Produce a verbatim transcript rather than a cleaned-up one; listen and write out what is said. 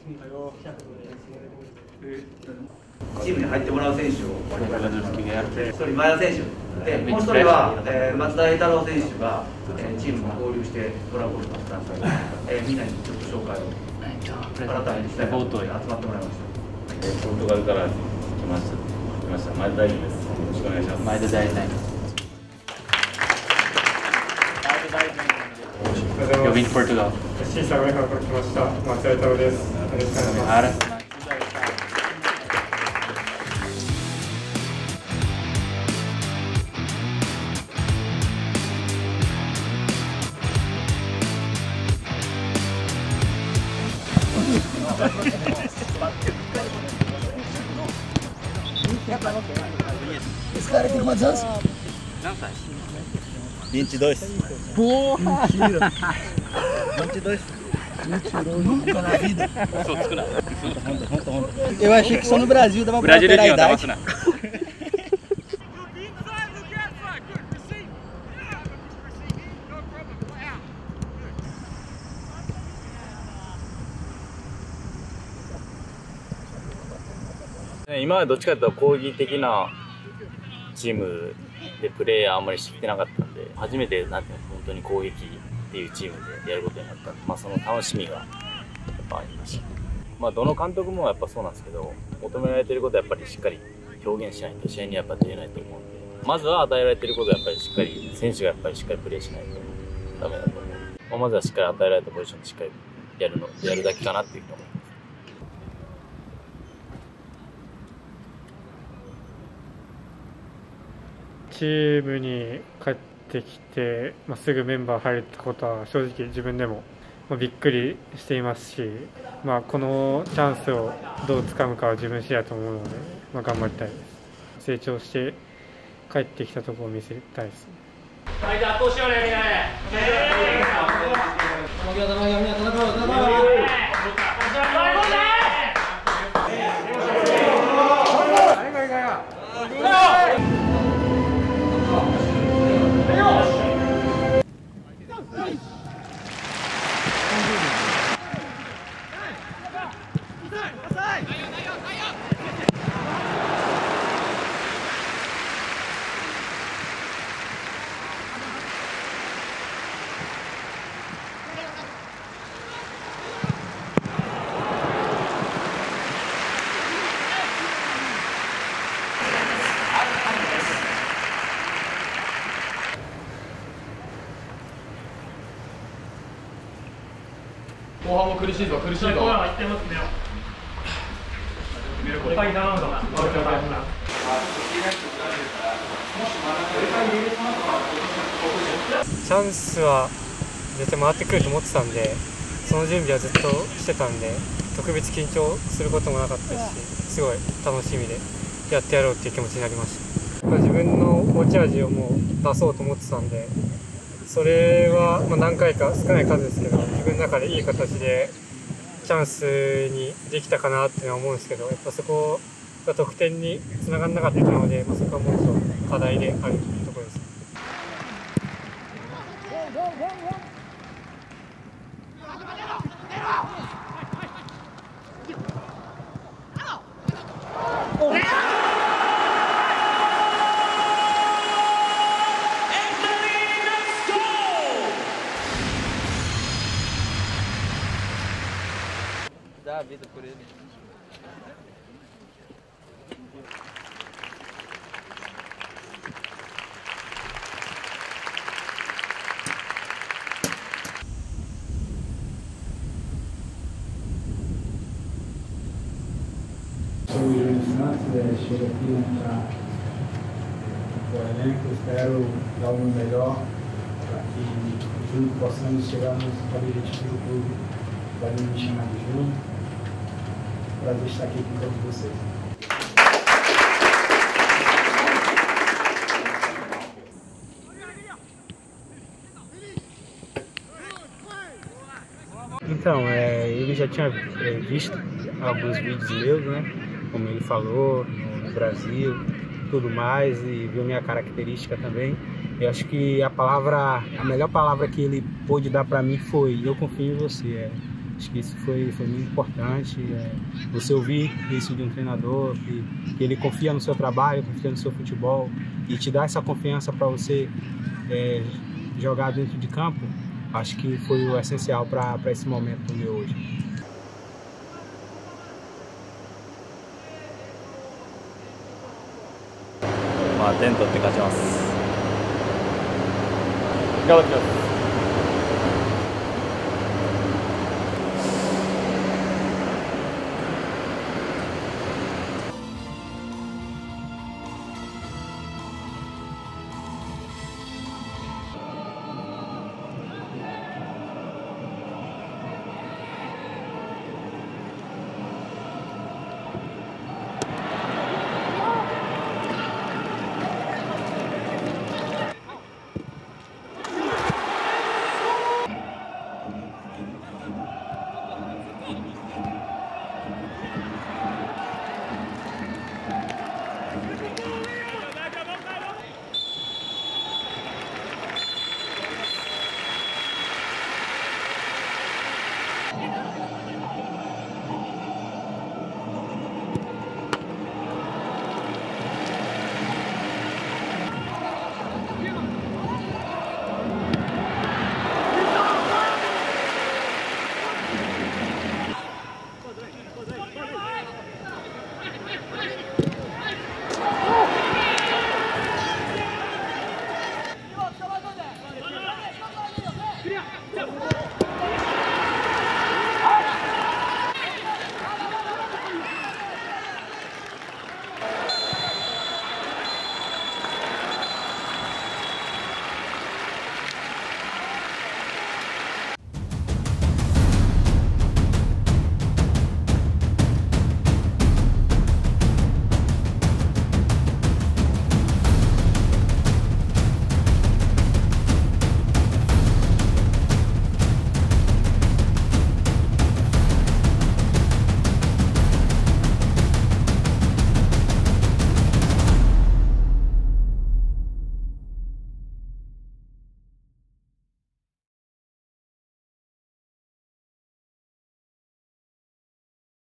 チームに入ってもらう選手を一人前田選手で、もう一人は、えー、松田栄太郎選手が、えー、チームに合流してコラボしたんで、えー、みんなにちょっと紹介を改めてしたいなと思って集まってもらいました。 えー、ポルトガルから来ました来ました前田大臣です。よろしくお願いします。 前田大臣。Eu vim de Portugal. Sim, sabe como é que eu estou? Marcelo Torres. Ara. Esse cara tem quantos anos? Não sai. vinte e dois. Porra! Mentira! vinte e dois. Mentirou nunca na vida. Eu achei que só no Brasil dava pra alterar a idade. É, 今までどっちかというと攻撃的なチームでプレーあんまりしてきてなかったんで、初めてなんていうの本当に攻撃っていうチームでやることになったんで、まあその楽しみがやっぱありました。まあどの監督もやっぱそうなんですけど、求められてることはやっぱりしっかり表現しないと試合にやっぱ出れないと思うんで、まずは与えられてることはやっぱりしっかり選手がやっぱりしっかりプレーしないとダメだと思う。まあ、まずはしっかり与えられたポジションでしっかりやるのやるだけかなっていうふうに思います。 チームに帰ってきて、まあ、すぐメンバー入るってことは正直自分でもびっくりしていますし、まあ、このチャンスをどうつかむかは自分次第だと思うので、まあ、頑張りたいです。成長して帰ってきたところを見せたいですね。 はい、じゃあ後ろでみんな後半も苦しいぞ、苦しいぞ。後半は言ってますね。はい、頼むぞ。 チャンスは絶対回ってくると思ってたんで、その準備はずっとしてたんで、特別緊張することもなかったですし、すごい楽しみでやってやろうっていう気持ちになりました。自分の持ち味をもう出そうと思ってたんで、それはまあ何回か少ない数ですけど、自分の中でいい形でチャンスにできたかなっていうのは思うんですけど、やっぱそこが得点につながらなかったので、まあ、そこはもうちょっと課題であるところです。 Dá a vida por ele. Sou o Júnior Santos, é, chego aqui né, para o elenco, espero dar o meu melhor para que juntos possamos chegar nos objetivos do clube. Podem me chamar de Júnior. Prazer estar aqui com todos vocês. Então, é, ele já tinha é, visto alguns vídeos meus, né? Como ele falou, no Brasil, tudo mais, e viu minha característica também. Eu acho que a palavra, a melhor palavra que ele pôde dar para mim foi: eu confio em você. É, Acho que isso foi, foi muito importante. É, você ouvir isso de um treinador, que, que ele confia no seu trabalho, confia no seu futebol e te dá essa confiança para você é, jogar dentro de campo, acho que foi o essencial para esse momento meu hoje. まあ、点取って勝ちます。頑張ってきます。 Yeah.